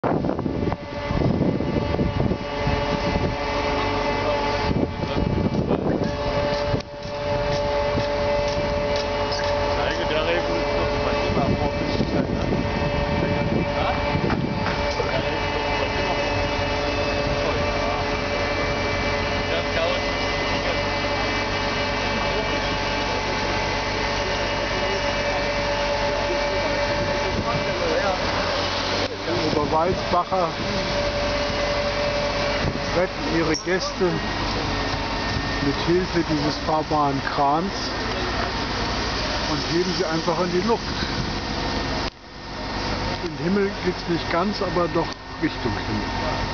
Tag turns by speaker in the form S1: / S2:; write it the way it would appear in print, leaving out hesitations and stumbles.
S1: Oberwaldsbacher retten ihre Gäste mit Hilfe dieses fahrbaren Krans und heben sie einfach in die Luft. In den Himmel geht es nicht ganz, aber doch Richtung Himmel.